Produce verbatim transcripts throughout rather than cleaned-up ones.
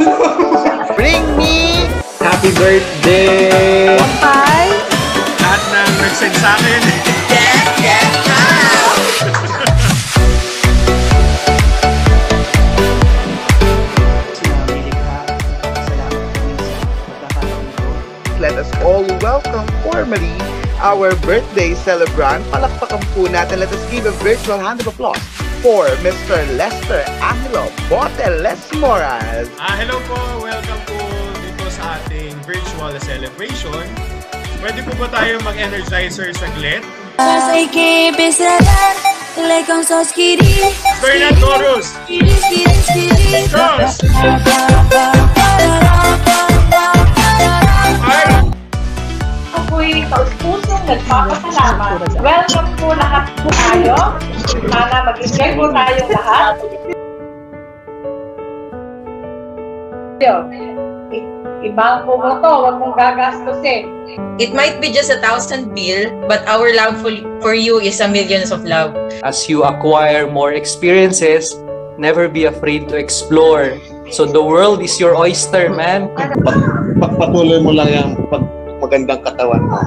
Bring me happy birthday! Bye! Lahat ng nag-send sa akin. Yes, yes, now! Let us all welcome formally our birthday celebrant. Palakpakan po natin. Let us give a virtual hand of applause for Mister Lester Angelo Bote Lesmoras. Ah, hello po. Welcome po dito sa ating virtual celebration. Pwede po ba tayo mag-energizer saglit? Bernard Chorus! Chorus! Ako'y taus-pusong nagpapasalamat. Welcome po lahat po tayo. Sana mag-enjoy po tayong lahat. Ibang po mo to, huwag mong gagastusin. It might be just a thousand bill, but our love for, for you is a millions of love. As you acquire more experiences, never be afraid to explore. So the world is your oyster, man. Pagpatuloy mo lang yung pag magandang katawan mo.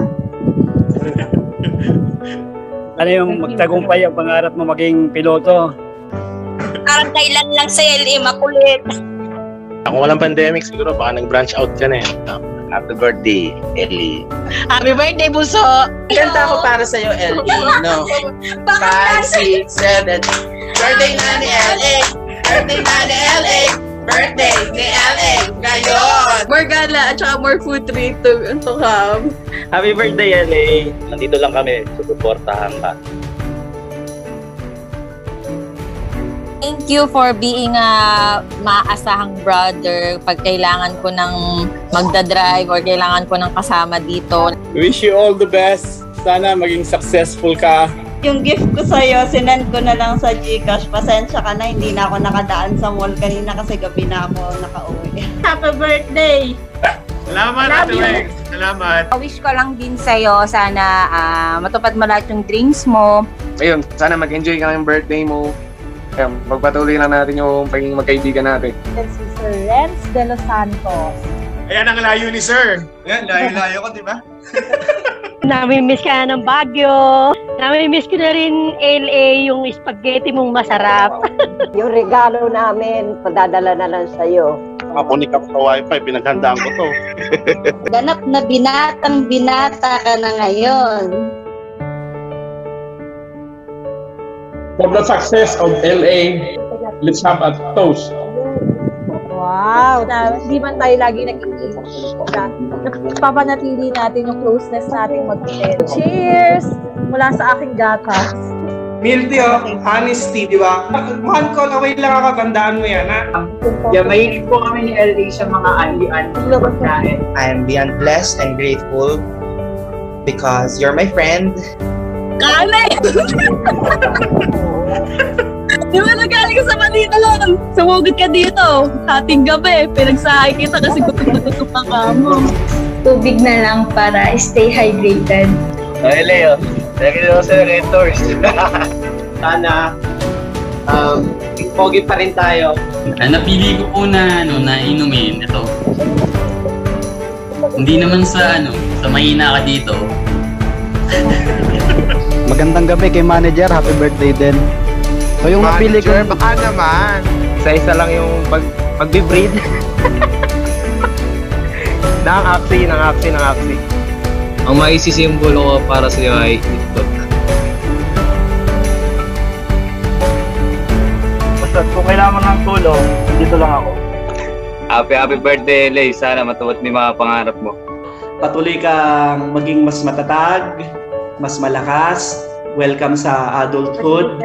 Ano yung magtagumpay ang pangarap mo maging piloto? Parang kailan lang sa L A makulit. Kung walang pandemic, siguro baka nag-branch out ka na eh. Happy birthday, Ellie. Happy birthday, Buso! Kanta ako para sa'yo, L A. No. five, six, seven. Birthday na ni L A! Birthday na ni L A! Birthday ni L A! Ngayon! More gala at saka more food treat to, to come. Happy birthday, L A! Nandito lang kami, susuportahan ka. Thank you for being a maasahang brother pag kailangan ko ng magdadrive or kailangan ko ng kasama dito. Wish you all the best. Sana maging successful ka. Yung gift ko sa'yo, sinend ko na lang sa Gcash. Pasensya ka na, hindi na ako nakadaan sa mall kanina kasi gabi na ako nakauwi. Happy birthday! Salamat, Ate Meg. Salamat. Wish ko lang din sa'yo, sana uh, matupad mo lahat yung dreams mo. Ayun, sana mag-enjoy ka ng birthday mo. Ayan, magpatuloy lang natin yung pagiging magkaibigan natin. Si Sir Renz, Delos, Santos. Ayan ang layo ni Sir. Ayan, layo-layo ko, di ba? Namimiss ka na ng Baguio. Namimiss ko na rin L A yung spaghetti mong masarap. Yung regalo namin, padadala na lang sa'yo. Makunik ako sa wifi, pinaghandaan ko to. Ganap na binatang binata ka na ngayon. For the success of L A, let's have a toast. Wow! Na, hindi man tayo lagi nag-iingat. Papanatili natin yung closeness natin mag-friend. Cheers! Mula sa aking gatas. Milty oh, honesty, di ba? Mahal ko, away lang ako, tandaan mo yan, ha? Yeah, mahilig po kami ni L A sa mga ali-ali na pagkain. I am beyond blessed and grateful because you're my friend. Kale! Di ba nagaling ka sa Manila lang? Sumugod ka dito. Ating gabi, pinagsahay kita kasi gutom-gutom ang kamo. Tubig na lang para stay hydrated. Ay, Leo. Thank you sa Rentors. Sana, um, pogi pa rin tayo. Ah, napili ko po na, ano, na inumin ito. Hindi naman sa, ano, sa mahina ka dito. Magandang gabi kay manager, happy birthday din. So yung napili ko, baka naman. Isa-isa lang yung pag pag-breed. Nakaka-apsi, nakaka-apsi, nakaka-apsi. Ang maisisimbolo ko para sa iyo ay ito. Basta kung kailangan ng tulong, dito lang ako. Happy happy birthday, Lay. Sana matuwad mo yung mga pangarap mo. Patuloy kang maging mas matatag, mas malakas. Welcome sa adulthood.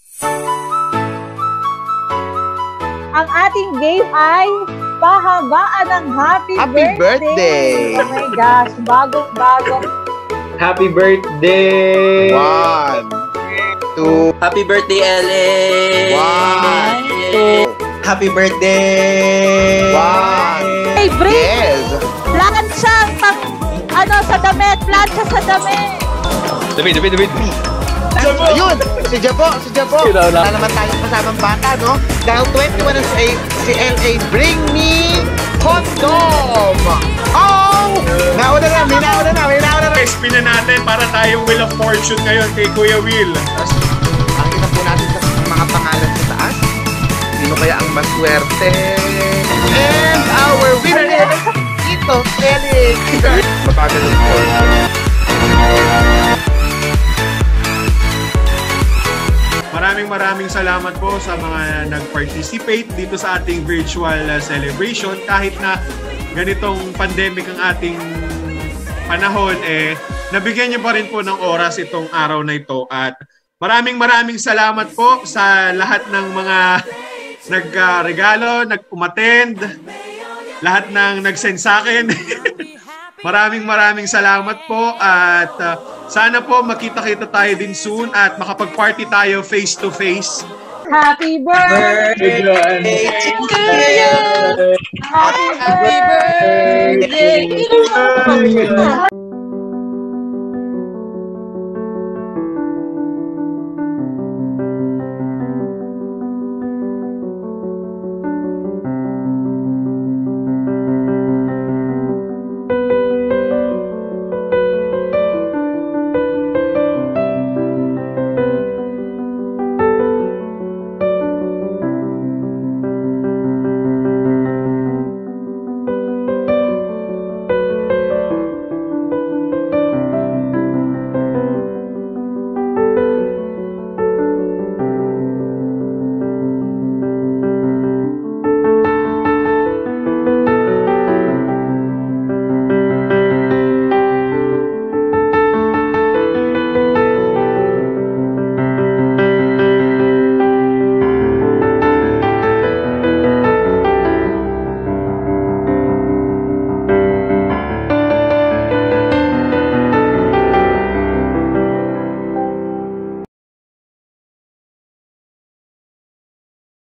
Ang ating game ay pahabaan ng happy, Happy birthday! Oh my gosh, bagong-bago. Happy birthday! One, two, Happy birthday, L A! one, two, Happy birthday! one. Hey, Bri! Yes! Plancha! Pang, ano, sa damit! Plancha sa damit! David, David, David! Ayun, si Jabo, si Jabo. Wala naman tayong kasamang bata, no? Dahil twenty-one na si, si L A, bring me condom! Oh! Nauna na, may nauna na, may nauna na. Spin na natin para tayong Wheel of Fortune ngayon kay Kuya Will. Pakita po natin sa mga pangalan sa taas. Sino kaya ang maswerte? And our winner is Ito Felix! Mabagal ang call. Maraming maraming salamat po sa mga nag-participate dito sa ating virtual uh, celebration. Kahit na ganitong pandemic ang ating panahon, eh, nabigyan niyo pa rin po ng oras itong araw na ito. At maraming maraming salamat po sa lahat ng mga nag-regalo, nag-umattend, lahat ng nag-send sa akin. Maraming maraming salamat po at uh, sana po makita-kita tayo din soon at makapag-party tayo face-to-face. Happy birthday to you! Happy birthday to you!